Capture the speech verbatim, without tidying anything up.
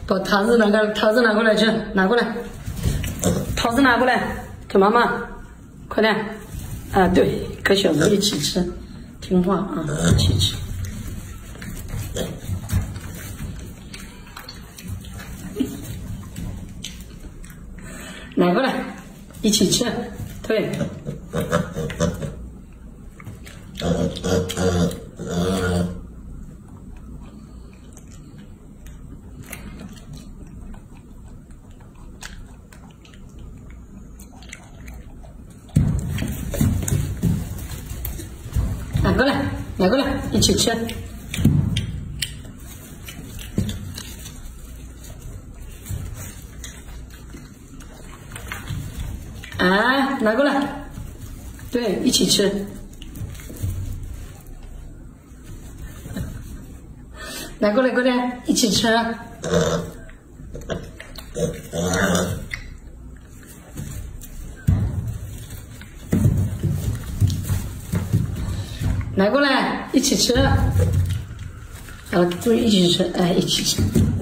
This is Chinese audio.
把桃子拿个桃子拿过来去，拿过来，桃子拿过来给妈妈，快点。啊，对，跟小猪一起吃，听话啊，一起吃。拿过来，一起吃，对。拿过来，拿过来，一起吃。啊，拿过来，对，一起吃。拿过来，过来，一起吃。拿过来，一起吃。好，终于一起吃，哎，一起吃。